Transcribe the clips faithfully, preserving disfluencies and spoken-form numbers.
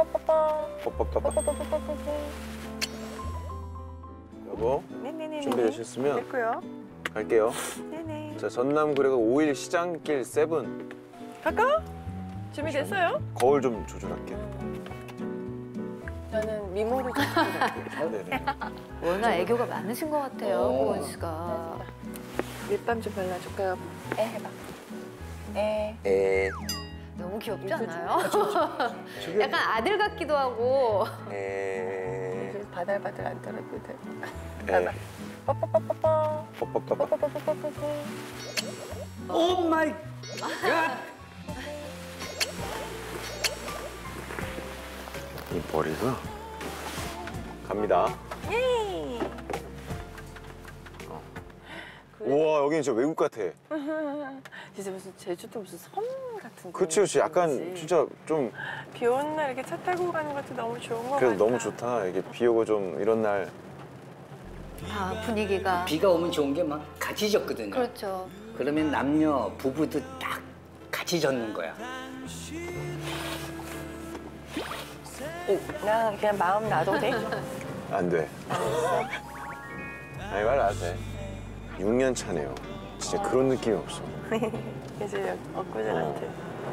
여보, 네네네. 준비되셨으면 됐고요. 갈게요. 네네. 자, 전남 그래가 오 일 시장길 세븐. 갈까? 준비됐어요? 거울 좀 조절할게. 저는 미모를 좀 조절할게요. 아, 네네. 워낙 애교가 많으신 것 같아요, 어. 보은 씨가. 립밤 좀 발라줄까요? 에 해봐. 에. 에, 너무 귀엽지 않아요? 저기. 약간 아들 같기도 하고. 에, 이제 바들바들 안 떨어도 돼. 에. 봐봐. 뽀뽀뽀뽀뽀. 뽀뽀뽀뽀. 뽀뽀뽀뽀뽀뽀. 오 마이 갓! 이 머리가 갑니다. 예. 우와, 여기는 진짜 외국 같아. 진짜 무슨 제주도 무슨 섬 같은. 그치, 그치. 약간 느낌이지. 진짜 좀 비 오는 날 이렇게 차 타고 가는 것도 너무 좋은 것 같아. 그래도 너무 좋다. 이게 비 오고 좀 이런 날. 아, 분위기가. 비가 오면 좋은 게 막 같이 젖거든요. 그렇죠. 그러면 남녀 부부도 딱 같이 젖는 거야. 나 그냥 마음 놔도 돼? 안 돼. 아니, 말 안 돼. 육 년 차네요. 진짜 그런 느낌이 없어. 이제 엊그제한테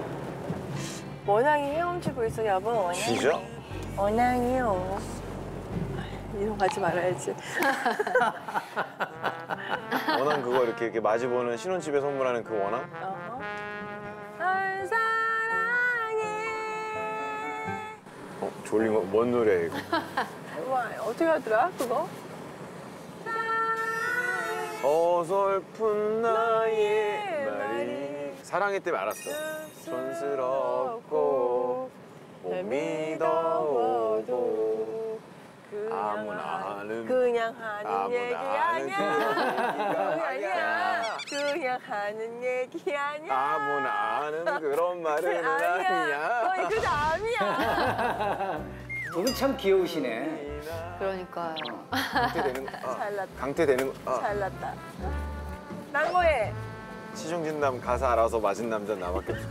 원앙이 헤엄치고 있어, 여보. 원앙이. 진짜? 원앙이요. 이런 거 하지 말아야지. 원한 그거 이렇게, 이렇게 마주보는 신혼집에 선물하는 그 원한? 어허. 널 사랑해. 어, 졸린 거, 뭔 노래야, 이거? 와, 어떻게 하더라, 그거? 어설픈 나의 나의 말이 말이 사랑해 때문에 알았어. 촌스럽고 봄이 더워도 아무나 하는 그냥 하는 아무나 얘기 하는 아니야. 그냥 아니야. 그냥 하는 얘기 아니야. 아무나 하는 그런 말은 아니야. 거의 그 다음이야. 두 분 참 귀여우시네. 그러니까요. 강퇴되는 거. 아, 잘났다. 강퇴되는 거. 아. 잘났다. 난 거해. 시종진남 가사 알아서 맞은 남자 나밖에 없어.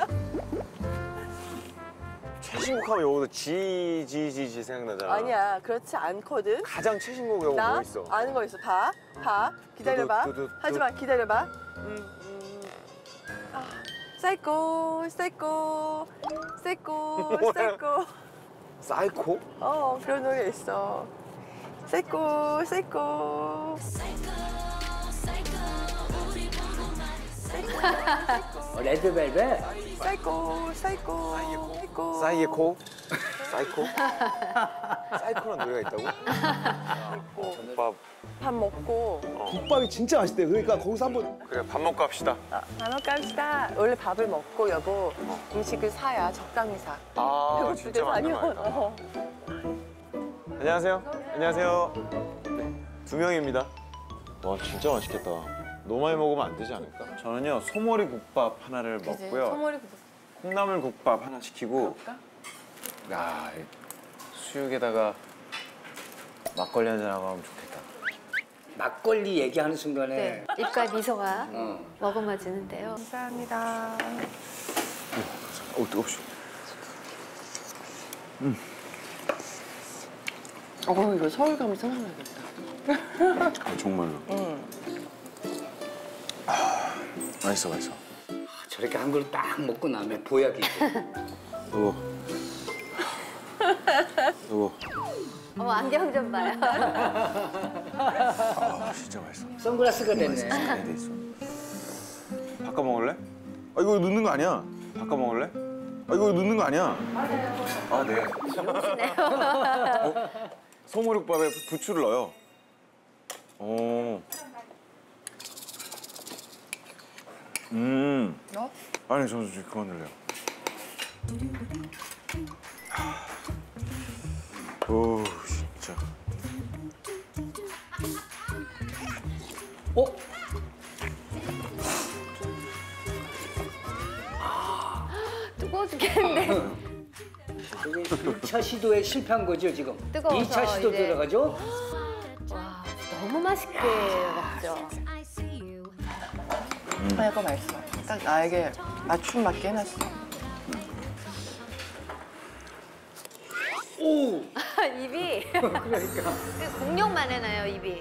최신곡하면 여기서 지지지지 생각나잖아. 아니야, 그렇지 않거든. 가장 최신곡 여기 나 뭐 있어? 아는 거 있어. 봐, 봐. 기다려봐. 두두, 두두, 하지마, 기다려봐. 음, 음. 아, 사이코, 사이코, 사이코, 사이코. 사이코? 어, 그런 노래 있어. 사이코, 사이코. 어, 레드벨벳? 사이코, 사이코, 사이코. 사이코? 사이코? 사이코라는 노래가 있다고? 국밥. 밥 먹고. 국밥이 진짜 맛있대요. 그러니까 거기서 한번 그래, 밥 먹고 합시다. 아, 밥 먹고 합시다. 원래 밥을 먹고, 여보, 음식을 사야 적당히 사. 아, 배고플 진짜 때 맞는 사면. 말이다. 어. 안녕하세요. 안녕하세요. 두 명입니다. 와, 진짜 맛있겠다. 너무 많이 먹으면 안 되지 않을까? 저는요, 소머리 국밥 하나를 그지? 먹고요. 소머리 국밥. 콩나물 국밥 하나 시키고, 먹을까? 야, 이 수육에다가 막걸리 한잔 하고 하면 좋겠다. 막걸리 얘기하는 순간에 네, 입가에 미소가 어. 머금어지는데요. 감사합니다. 어, 뜨겁시. 어, 이거 서울 가면 생각나겠다. 아, 정말로. 응. 맛있어, 맛있어. 저렇게 한 그릇 딱 먹고 나면 보약이 있고. 여보. 여보. 어머, 안경 좀 봐요. 아, 진짜 맛있어. 선글라스가 됐네. 잘 돼 있어. 바꿔 먹을래? 아, 이거 넣는 거 아니야. 바꿔 먹을래? 아, 이거 넣는 거 아니야. 아, 네. 어? 소머리국밥에 부추를 넣어요. 오. 음. 너? 아니, 저, 저 그만 넣을래요. 오, 진짜. 어? 뜨거워 죽겠는데. 이게 일 차 시도에 실패한 거죠, 지금? 뜨거워서 이 차 시도 이제. 들어가죠? 와, 너무 맛있게 먹죠. 아, 이거 맛있어. 딱 나에게 맞춤 맞게 해놨어. 오. 입이 그러니까. 공룡만 해놔요 입이.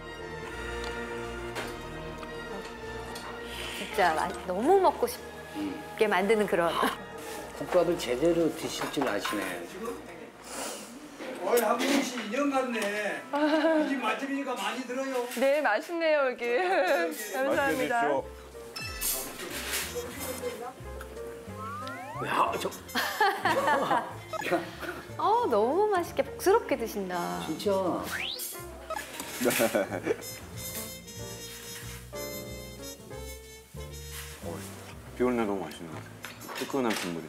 진짜 맛- 너무 먹고 싶게 만드는 그런. 국밥을 제대로 드실 줄 아시네. 어이 한국 씨 인형 같네. 이 집 맛집이니까 많이 들어요. 네, 맛있네요, 여기. 감사합니다. 야, 저 어 너무 맛있게 복스럽게 드신다. 진짜. 비 오는 날 너무 맛있는 것 같아요. 뜨끈한 국물이.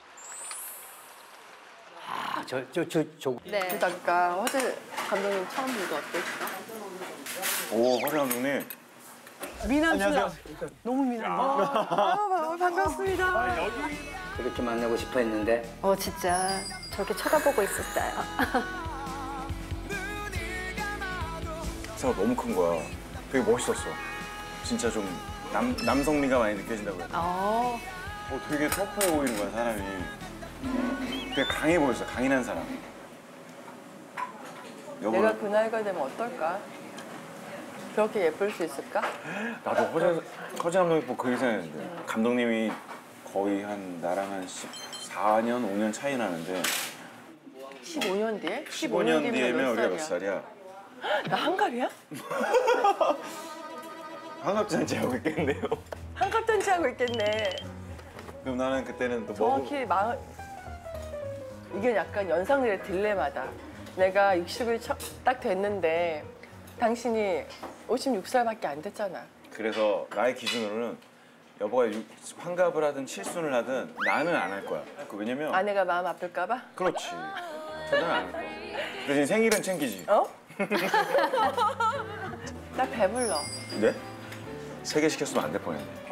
아, 저 저 저 저. 네. 아까 허재 감독님 처음 보고 어땠어? 오, 허재 감독님. 미남 씨랑 너무 미남. 아, 반갑습니다. 그렇게 만나고 싶어 했는데 어 진짜 저렇게 쳐다보고 있었어요. 생각 너무 큰 거야. 되게 멋있었어. 진짜 좀 남, 남성미가 많이 느껴진다고 해야 되나? 어. 어, 되게 터프해 보이는 거야, 사람이. 되게 강해 보였어, 강인한 사람. 여보는 내가 그 나이가 되면 어떨까? 그렇게 예쁠 수 있을까? 나도 허재, 허재 감독님 보고 그렇게 생각했는데 감독님이 거의 한 나랑 한 십사 년, 오 년 차이 나는데 십오 년 뒤에? 십오 년 뒤에면 우리가 몇 살이야? 나 한갑이야? 환갑잔치 하고 있겠네요. 한갑잔치 하고 있겠네. 그럼 나는 그때는 또 뭐... 정확히 마... 이게 약간 연상들의 딜레마다. 내가 육십이 딱 됐는데 당신이 오십육 살밖에 안 됐잖아. 그래서 나의 기준으로는 여보가 육- 환갑을 하든 칠순을 하든 나는 안 할 거야. 그 왜냐면 아내가 마음 아플까 봐? 그렇지. 저는 안 할 거야. 대신 생일은 챙기지. 어? 나 배불러. 네? 세 개 시켰으면 안 될 뻔했네.